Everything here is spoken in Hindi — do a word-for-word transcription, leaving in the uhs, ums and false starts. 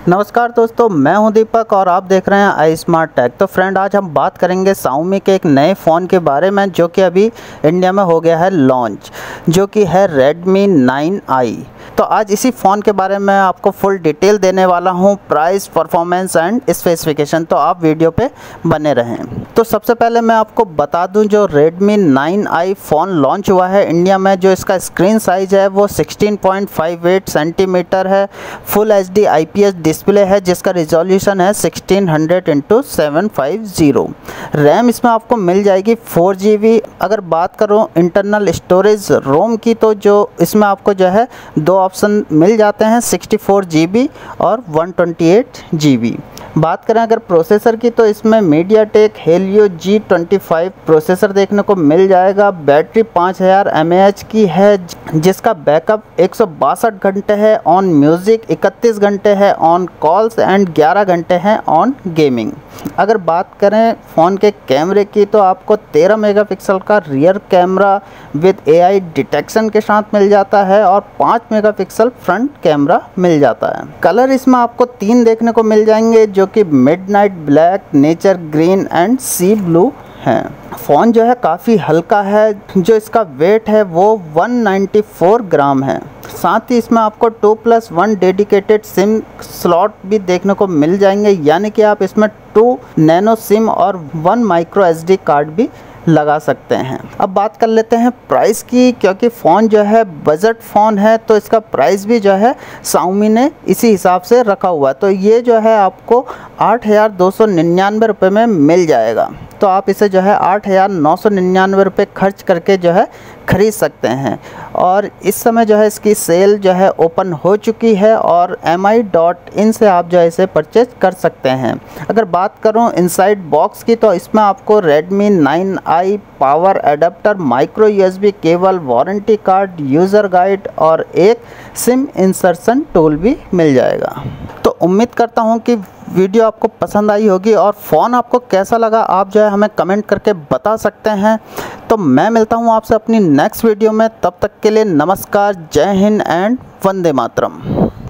नमस्कार दोस्तों, मैं हूं दीपक और आप देख रहे हैं आई स्मार्ट टेक। तो फ्रेंड, आज हम बात करेंगे Xiaomi के एक नए फ़ोन के बारे में जो कि अभी इंडिया में हो गया है लॉन्च, जो कि है Redmi नाइन आई। तो आज इसी फ़ोन के बारे में आपको फुल डिटेल देने वाला हूं, प्राइस, परफॉर्मेंस एंड स्पेसिफिकेशन। तो आप वीडियो पे बने रहें। तो सबसे पहले मैं आपको बता दूं, जो Redmi nine I phone launch हुआ है इंडिया में, जो इसका स्क्रीन साइज़ है वो sixteen point five eight centimetre है। Full H D I P S display है जिसका रिजोल्यूशन है sixteen hundred into seven five zero. RAM इसमें आपको मिल जाएगी फोर जी बी। अगर बात करूँ इंटरनल स्टोरेज रोम की, तो जो इसमें आपको जो है दो ऑप्शन मिल जाते हैं, सिक्सटी फोर जी बी और one twenty eight G B. बात करें अगर प्रोसेसर की, तो इसमें MediaTek Helio G twenty five processor देखने को मिल जाएगा। बैटरी पाँच हज़ार एम ए एच की है जिसका बैकअप एक सौ बासठ घंटे है ऑन म्यूज़िक, इकतीस घंटे है ऑन कॉल्स एंड ग्यारह घंटे हैं ऑन गेमिंग। अगर बात करें फ़ोन के कैमरे की, तो आपको तेरह मेगापिक्सल का rear camera with A I detection के साथ मिल जाता है और पाँच मेगापिक्सल फ्रंट कैमरा मिल जाता है। कलर इसमें आपको तीन देखने को मिल जाएंगे, जो कि midnight black, nature green and sea blue हैं। फ़ोन जो है काफ़ी हल्का है, जो इसका वेट है वो वन नाइन्टी फोर ग्राम है। साथ ही इसमें आपको two plus one dedicated SIM slot भी देखने को मिल जाएंगे, यानी कि आप इसमें टू नैनो सिम और one micro S D card भी लगा सकते हैं। अब बात कर लेते हैं प्राइस की, क्योंकि फ़ोन जो है बजट फ़ोन है, तो इसका प्राइस भी जो है Xiaomi ने इसी हिसाब से रखा हुआ है। तो ये जो है आपको आठ हज़ार दो सौ निन्यानवे रुपये में मिल जाएगा। तो आप इसे जो है आठ हज़ार नौ सौ निन्यानवे रुपये खर्च करके जो है ख़रीद सकते हैं। और इस समय जो है इसकी सेल जो है ओपन हो चुकी है और एम आई डॉट इन से आप जो है इसे परचेज कर सकते हैं। अगर बात करूं इनसाइड बॉक्स की, तो इसमें आपको Redmi nine I power adapter, micro U S B cable, warranty card, user guide और एक सिम इंसर्शन टूल भी मिल जाएगा। तो उम्मीद करता हूं कि वीडियो आपको पसंद आई होगी और फ़ोन आपको कैसा लगा आप जो है हमें कमेंट करके बता सकते हैं। तो मैं मिलता हूं आपसे अपनी नेक्स्ट वीडियो में, तब तक के लिए नमस्कार, जय हिंद एंड वंदे मातरम।